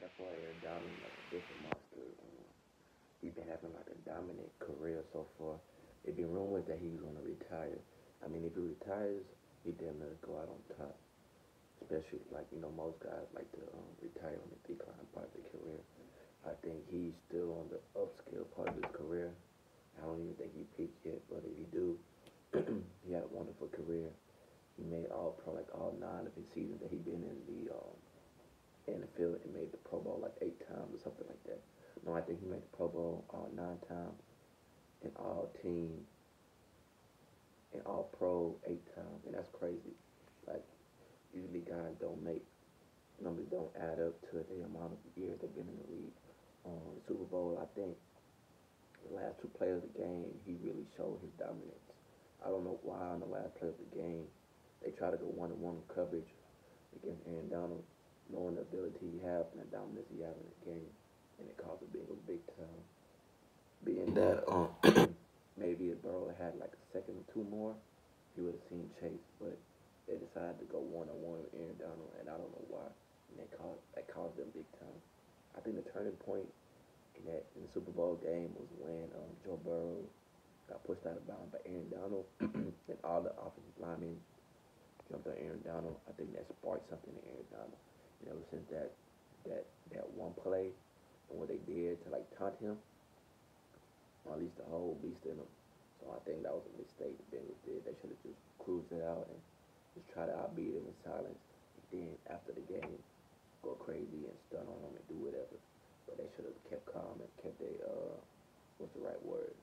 That's why Aaron Donald like a different monster. He's been having like a dominant career so far. It been rumored that he's gonna retire. I mean, if he retires, he damn near go out on top. Especially like most guys like to retire on the decline part of their career. I think he's still on the upscale part of his career. I don't even think he peaked yet, but if he do, he had a wonderful career. He made all pro like all 9 of his seasons that he been in the field and made the Pro Bowl like 8 times or something like that. No, I think he made the Pro Bowl 9 times and all team and all pro 8 times, and that's crazy. Like usually guys don't make numbers don't add up to the amount of years they've been in the league. The Super Bowl, I think the last 2 plays of the game, he really showed his dominance. I don't know why on the last play of the game they try to go one-on-one coverage against Aaron Donald, knowing the ability he has and the dominance he has in the game, and it caused the Bengals big time. Being that maybe if Burrow had like a second or two more, he would have seen Chase, but they decided to go one-on-one with Aaron Donald, and I don't know why. And that caused them big time. I think the turning point in the Super Bowl game was when Joe Burrow got pushed out of bounds by Aaron Donald, and all the offensive linemen jumped on Aaron Donald. I think that sparked something in Aaron Donald. And ever since that one play and what they did to like taunt him, or at least the whole beast in him. So I think that was a mistake the Bengals did. They should have just cruised it out and just try to outbeat him in silence. And then after the game, go crazy and stun on him and do whatever. But they should have kept calm and kept what's the right word?